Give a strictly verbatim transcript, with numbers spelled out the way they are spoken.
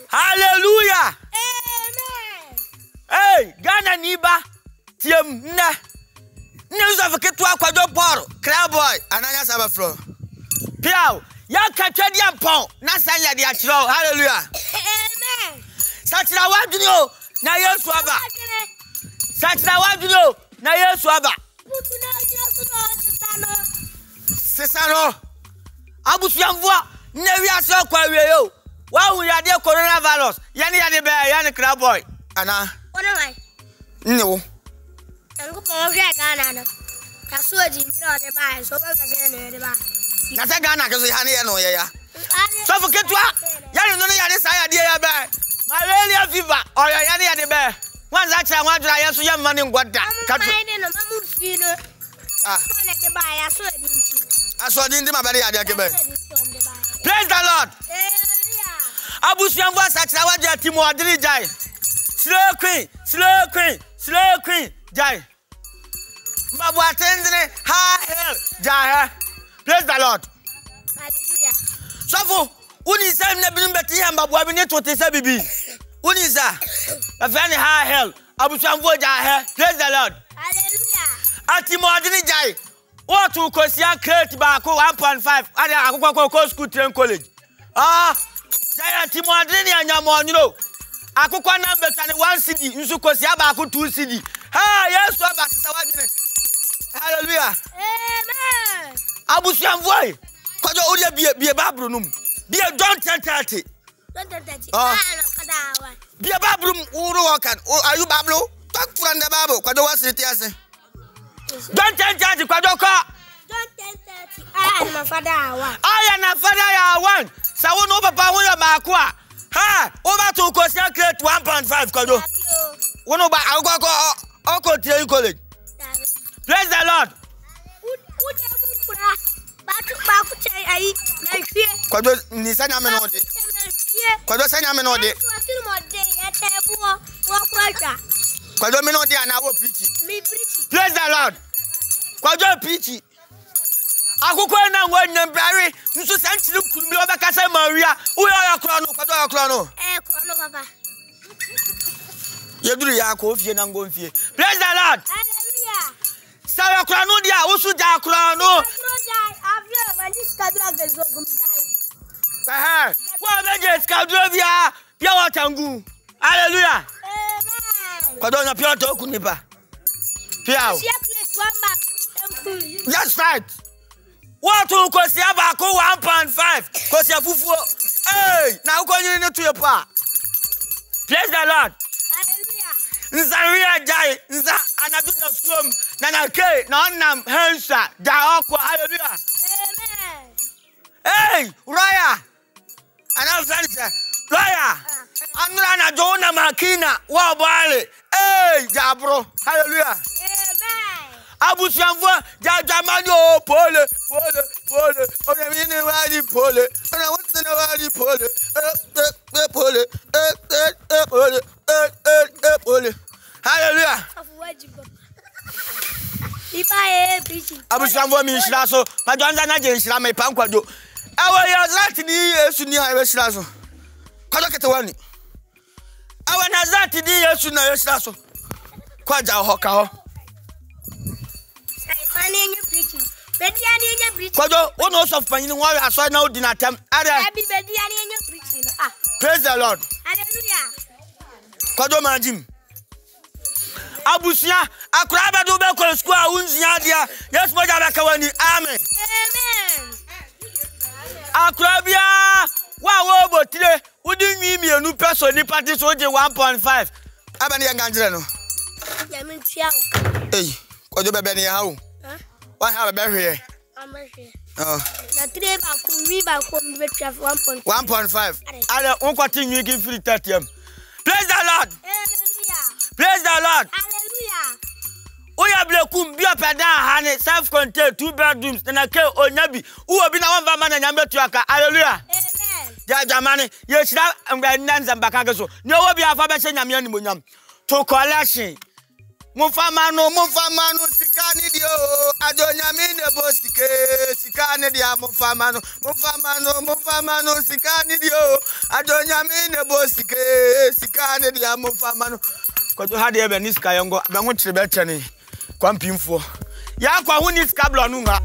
Hallelujah. Amen. Hey, Ghana niba. Tiem na. News of a kid to a quadro bottle. Crab boy. Ananya Sabaflo. Piao. Ya Catadian Pong. Nasanya the Atro. Hallelujah. Amen. Such a one to know. Na yes swaba. Such a one to know. Na yes swaba. Sesano. Abusiamvoa. Nevia so kwawe. Why we are there coronavirus? Yani yadi bear, yani crab boy. Anna. What am I? No. I'm going to Ghana. That's what you draw the buy. So what can you buy? That's a Ghana because we have no ya. So forget what? Yani no ya this idea bear. Malaria fever or yani yadi bear. Once I try one dry so young money got that. Cut it. Ah. I saw the India very idea. Praise the Lord. Abusiamva sachawaje timo adiri jai. Slow queen, slow queen, slow queen jai. Mabu atendene high hell jai. Praise the Lord. Hallelujah. Sofo, uni say na binu beti ha mabu abi ne to te say bibi. Uni sa. Afani high hell. Abusiamva jai. Praise the Lord. Hallelujah. Atimo adiri jai. What to kosia crate ba ko one point five. Ada akokwa ko school train college. Ah. Jaya Timo Adreni anyamo you know. Akukwa na betane one C D, nsu kosi aba two C D. Ha, yes so aba sisa wadine. Hallelujah. Amen. Abusiamvoy. Kwajo odi bie bie babru num. Bie John ten thirty. John ten thirty. Ah, no kada. Bie babru uru wakan. Are you bablu? Talk from the Bible. Kwajo wasiti ase. John ten thirty kwajo ka. John ten thirty. I am my father one. I am my father ya one. Sawo no papa won ya maako a ha over to kosia crate one point five kodo wono ba agoko oko train college. Praise the Lord. Kodo ni sanya me no de kodo sanya me no de kodo me no de ana wo preach. Me preach. Praise the Lord. Kodo preach. Akoko na nwa brari nso sanchiri kurumi obakasa Maria wo ya kro no kwado ya kro no eh kro no baba yeduru ya ko fie na ngo fie. Praise the Lord. Hallelujah. Sawa kro no dia wo su ja kro no kro ja avio when this kadra gezo gum jai eh wa be je skadro bia bia watangu. Hallelujah. Amen. Kwado na pia to kunipa pia that's right. What to kosi abako one point five kosi afufuo hey na ukonyi ni to yepa. Praise the Lord. Hallelujah. Nzaria jai nza anadu na swom na na ke na onam hensa ja okwa. Hallelujah. Amen. Hey Roya ana friend Roya anura na jona makina wa bale hey jabro. Hallelujah. Amen. Abusiamvo jajamano pole pole pole ona mini wadi pole ona wotna wadi pole eh pole eh eh pole eh eh pole. Hallelujah. Ipa e preach. Abusiamvo mi shira so pajonza na je shira me pankwado awo ya zati ni Yesu ni ha shira so kwado ketewani awo na zati ni Yesu na shira so kwaja ho ka ho Kwado, one also of Panini, one I saw now dinner time. Praise the Lord. Hallelujah. Kwado Majim. Abusia, Akraba do Beko School, Unziadia, yes, Majabakawani. Amen. Amen. Akrabia, wow, but today, wouldn't you be a new person, the party soldier one point five? Abani Gangreno. Hey, Kwado Babani, how? What have a berry here? I'm here. Oh. The three back could read back home with one point one point five. I don't want to you give free thirty. Praise the Lord. Hallelujah. Praise the Lord. Hallelujah. Oya blekum bi opeda hane self contained two bedrooms na ke onyabi. Uwo bi na won va man na nyambe tuaka. Hallelujah. Amen. Ja jamane ye shira ngba nanza mbaka ke so. Ne wo bi afa be she nyame animonyam. To collection. Mufamano mufamano sikani dio adonyami ne bosike sikani ne dia mo fama no mo fama no mo fama no sika ne dio adonya me ne bo sika sika ne dia mo fama no kwajo ha de be ni sika yongo be ho kire be chene kwampimfo ya kwa hu ni sika blo no nga